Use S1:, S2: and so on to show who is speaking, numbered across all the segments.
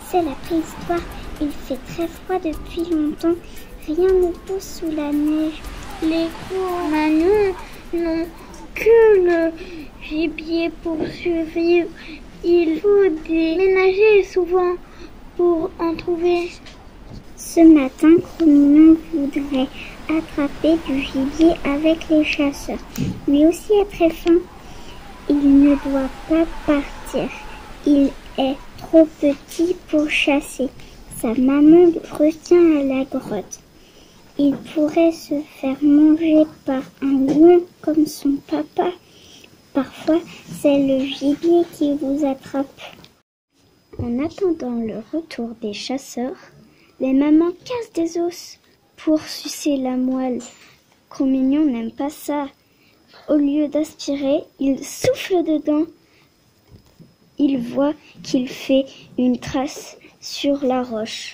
S1: C'est la préhistoire. Il fait très froid depuis longtemps. Rien ne pousse sous la neige. Les Cro-Magnons n'ont que le gibier pour survivre. Il faut déménager souvent pour en trouver. Ce matin, Cro-Mignon voudrait attraper du gibier avec les chasseurs. Lui aussi a très faim. Il ne doit pas partir. Il est trop petit pour chasser. Sa maman le retient à la grotte. Il pourrait se faire manger par un lion comme son papa. Parfois, c'est le gibier qui vous attrape. En attendant le retour des chasseurs, les mamans cassent des os pour sucer la moelle. Cro-Mignon n'aime pas ça. Au lieu d'aspirer, il souffle dedans. Il voit qu'il fait une trace sur la roche.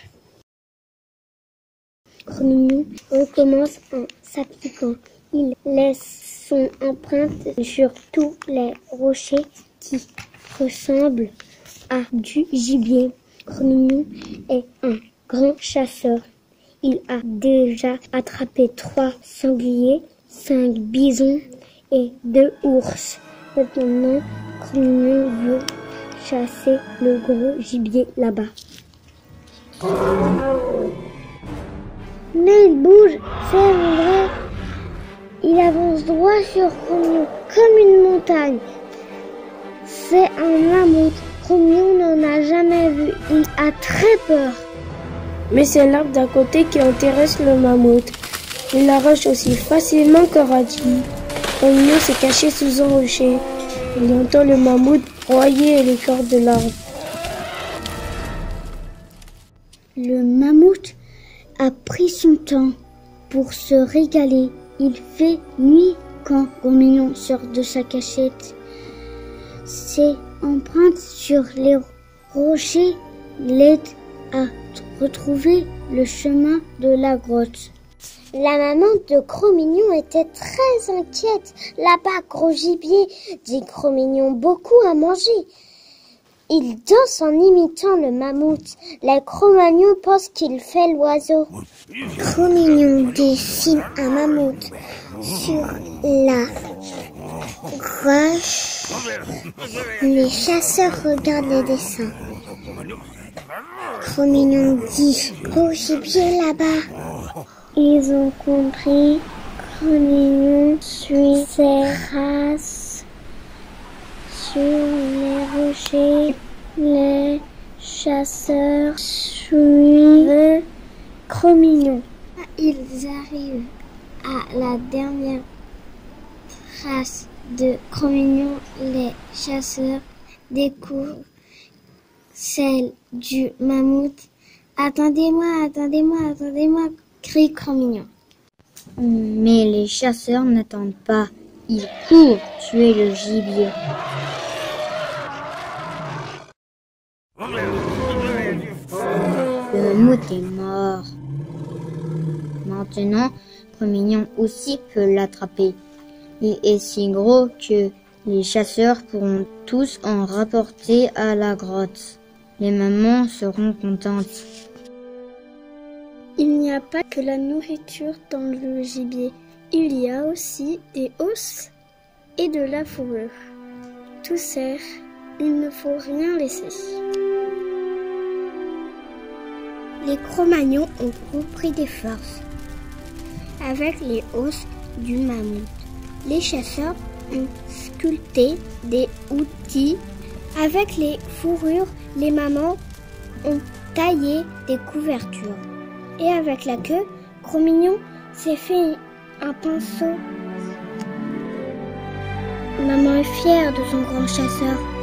S1: Cro-Mignon recommence en s'appliquant. Il laisse son empreinte sur tous les rochers qui ressemblent à du gibier. Cro-Mignon est un grand chasseur. Il a déjà attrapé 3 sangliers, 5 bisons et 2 ours. Maintenant, Cro-Mignon veut chasser le gros gibier là-bas. Mais il bouge, c'est vrai. Il avance droit sur Cro-Mignon, comme une montagne. C'est un mammouth. Cro-Mignon n'en a jamais vu. Il a très peur.
S2: Mais c'est l'arbre d'à côté qui intéresse le mammouth. Il l'arrache aussi facilement que Raji. Cro-Mignon s'est caché sous un rocher. Il entend le mammouth broyer les cordes de l'arbre.
S1: Le mammouth a pris son temps pour se régaler. Il fait nuit quand Cro-Mignon sort de sa cachette. Ses empreintes sur les rochers l'aident à retrouver le chemin de la grotte. La maman de Cro-Mignon était très inquiète. Là-bas, gros gibier, dit Cro-Mignon, beaucoup à manger. Il danse en imitant le mammouth. Les Cro-Magnons pensent qu'il fait l'oiseau. Cro-Mignon dessine un mammouth sur la roche. Les chasseurs regardent les dessins. Cro-Mignon dit « Gros gibier là-bas ». Ils ont compris. Cro-Mignon suit ses traces sur les rochers. Les chasseurs suivent Cro-Mignon. Ils arrivent à la dernière trace de Cro-Mignon. Les chasseurs découvrent celle du mammouth. « Attendez-moi, attendez-moi, attendez-moi !» crie Cro-Mignon. Mais les chasseurs n'attendent pas. Ils courent tuer le gibier. Le mammouth est mort. Maintenant, Cro-Mignon aussi peut l'attraper. Il est si gros que les chasseurs pourront tous en rapporter à la grotte. Les mamans seront contentes.
S2: Il n'y a pas que la nourriture dans le gibier. Il y a aussi des os et de la fourrure. Tout sert, il ne faut rien laisser.
S1: Les Cro-Magnons ont repris des forces. Avec les os du mammouth, les chasseurs ont sculpté des outils. Avec les fourrures, les mamans ont taillé des couvertures. Et avec la queue, Cro-Mignon s'est fait un pinceau. Maman est fière de son grand chasseur.